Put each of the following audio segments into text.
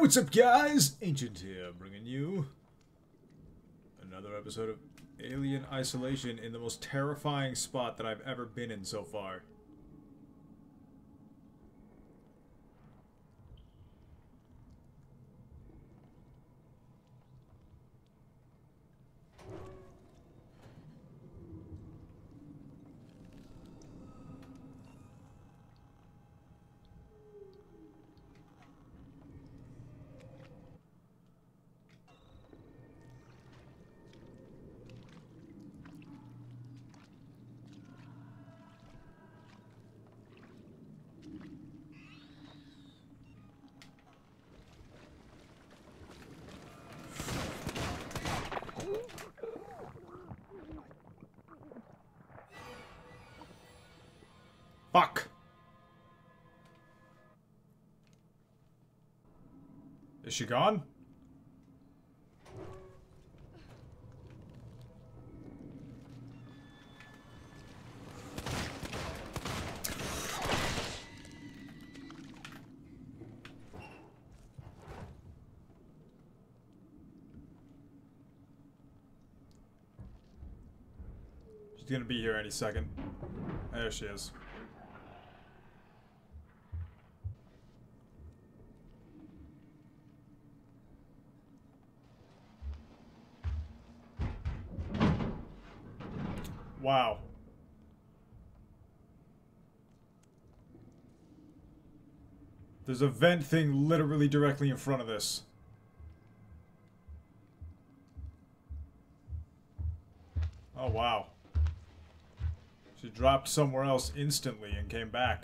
What's up, guys? Ancient here, bringing you another episode of Alien Isolation in the most terrifying spot that I've ever been in so far. Fuck! Is she gone? She's gonna be here any second. There she is. Wow. There's a vent thing literally directly in front of this. Oh, wow. She dropped somewhere else instantly and came back.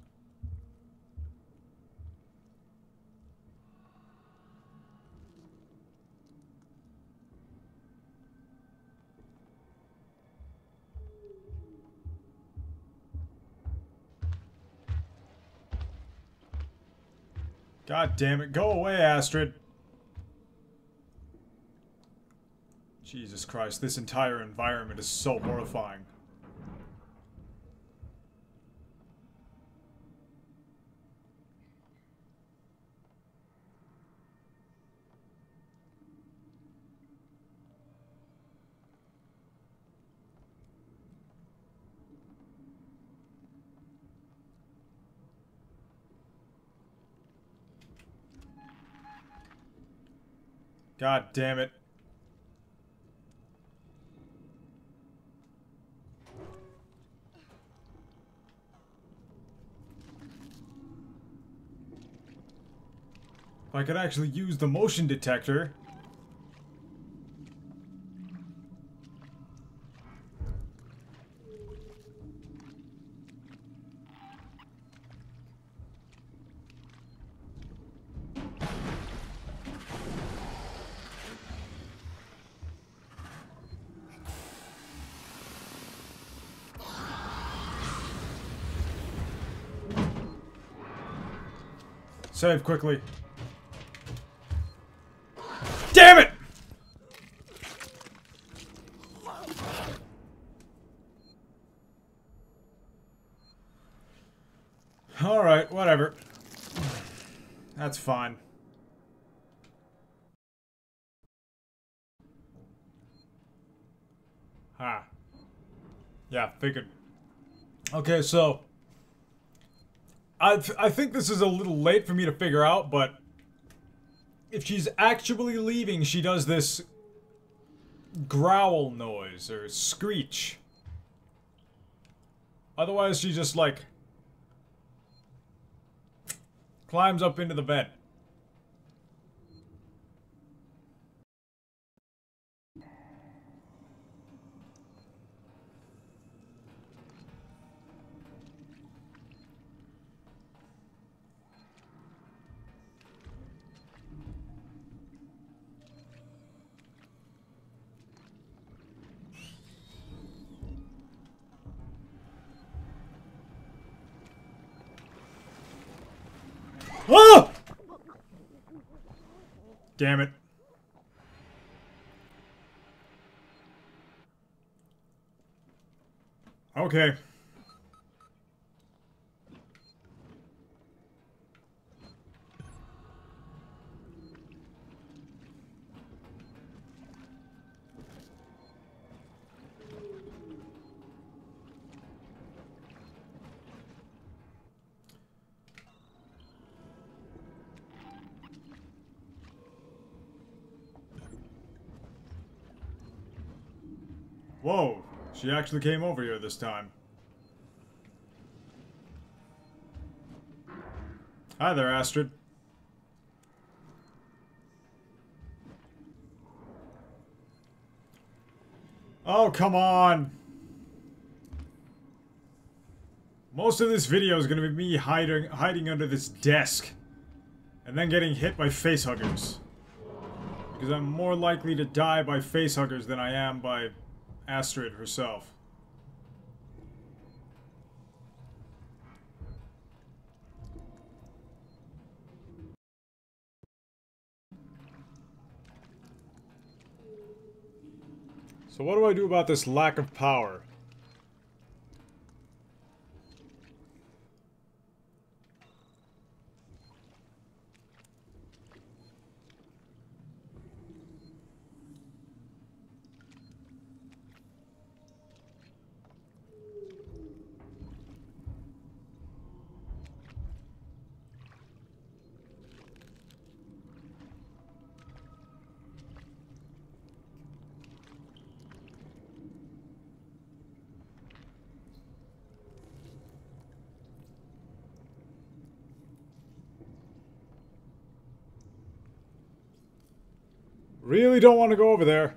God damn it, go away, Astrid! Jesus Christ, this entire environment is so horrifying. God damn it. If I could actually use the motion detector. Save quickly. Damn it! Alright, whatever. That's fine. Ha. Yeah, figured. Okay, so I think this is a little late for me to figure out, but if she's actually leaving, she does this growl noise, or screech. Otherwise, she just, like, climbs up into the vent. Oh! Damn it. Okay. Whoa, she actually came over here this time. Hi there, Astrid. Oh, come on! Most of this video is gonna be me hiding under this desk. And then getting hit by facehuggers. Because I'm more likely to die by facehuggers than I am by Astrid herself. So what do I do about this lack of power? Really don't want to go over there.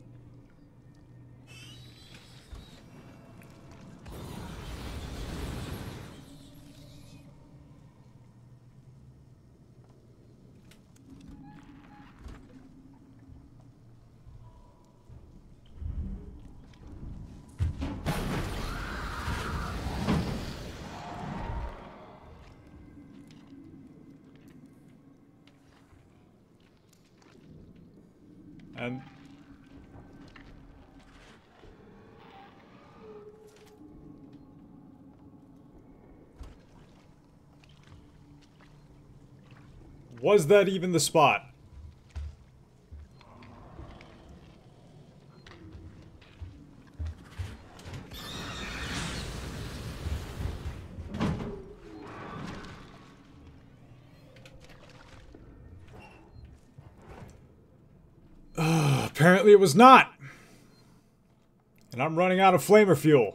And was that even the spot? Apparently it was not. And I'm running out of flamer fuel.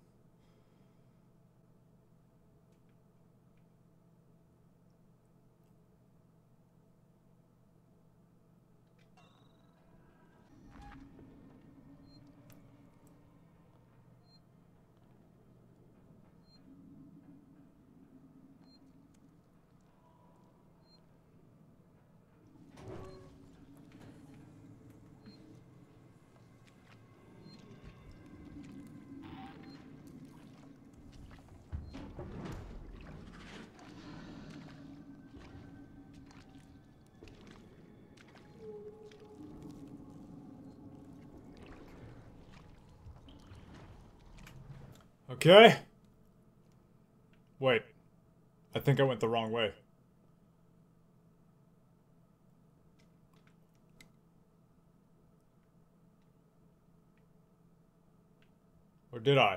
Okay. Wait. I think I went the wrong way. Or did I?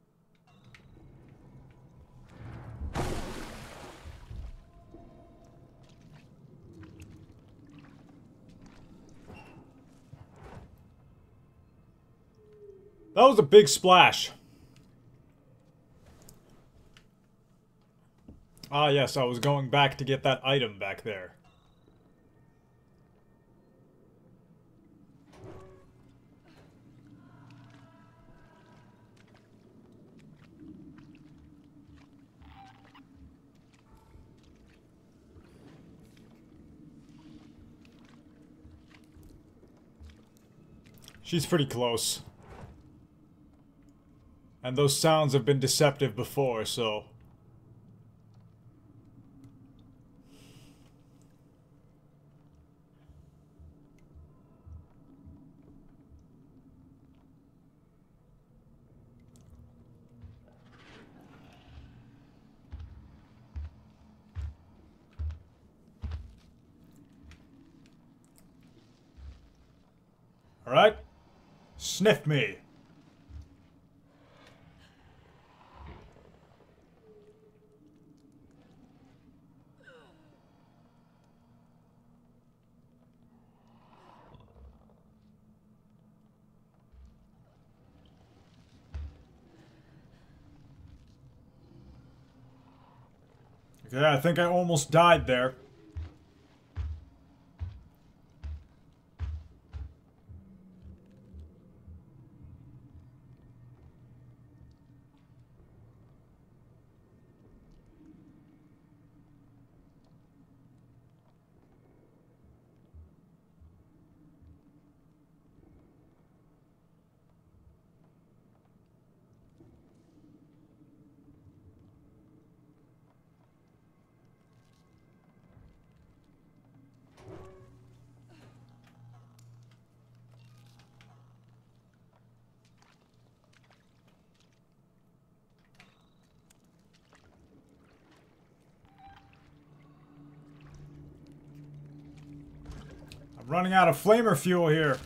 That was a big splash. Ah, yes, I was going back to get that item back there. She's pretty close. And those sounds have been deceptive before, so... Alright? Sniff me. Okay, I think I almost died there. I'm running out of flamer fuel here.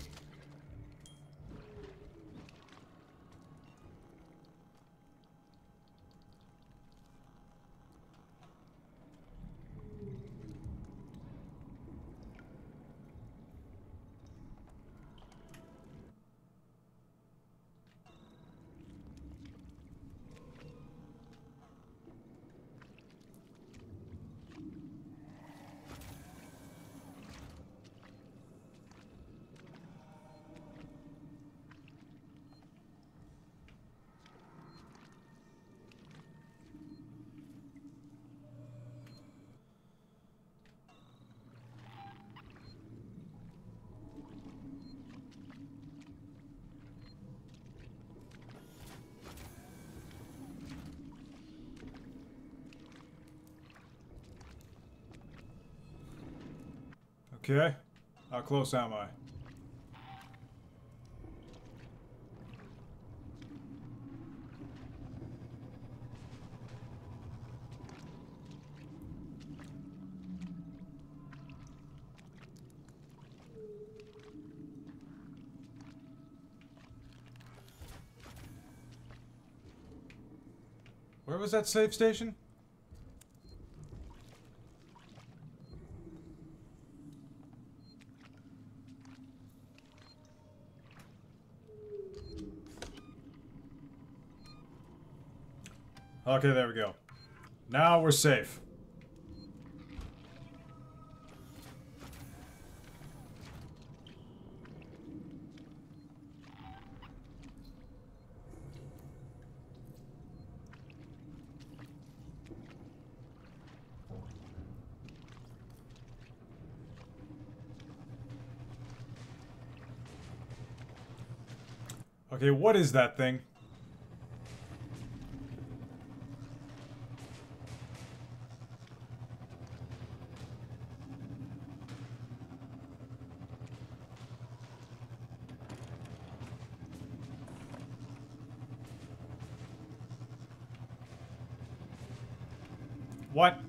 Okay. How close am I? Where was that save station? Okay, there we go. Now we're safe. Okay, what is that thing? What?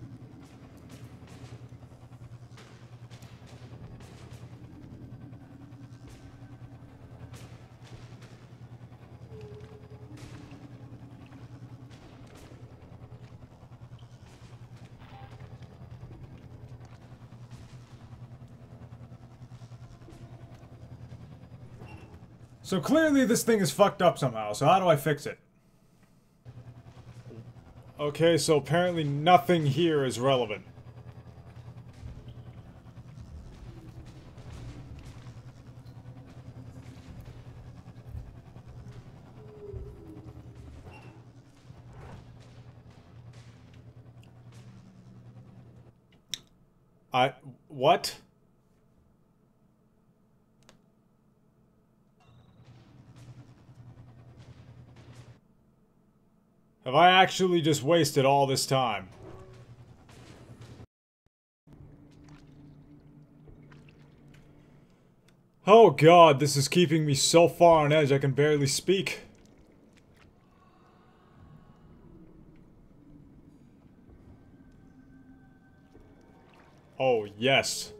So clearly this thing is fucked up somehow, so how do I fix it? Okay, so apparently nothing here is relevant. What? Have I actually just wasted all this time? Oh god, this is keeping me so far on edge I can barely speak. Oh, yes.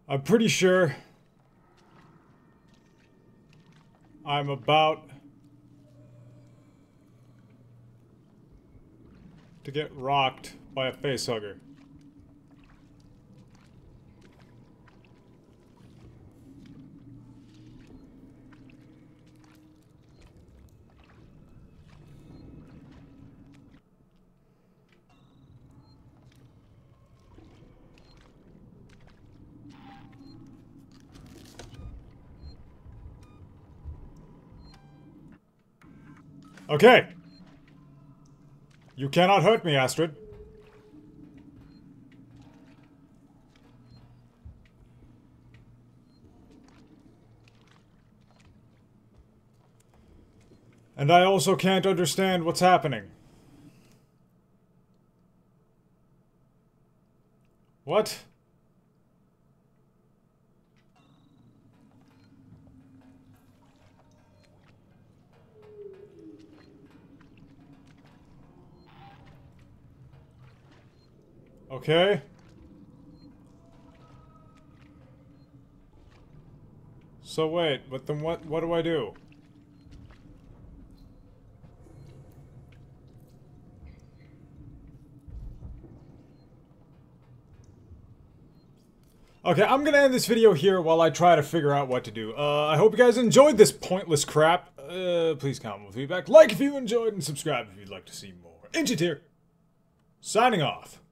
I'm pretty sure I'm about to get rocked by a facehugger. Okay. You cannot hurt me, Astrid. And I also can't understand what's happening. What? Okay. So wait, but then what do I do? Okay, I'm gonna end this video here while I try to figure out what to do. I hope you guys enjoyed this pointless crap. Please comment with feedback, like if you enjoyed, and subscribe if you'd like to see more. Ancient here, signing off.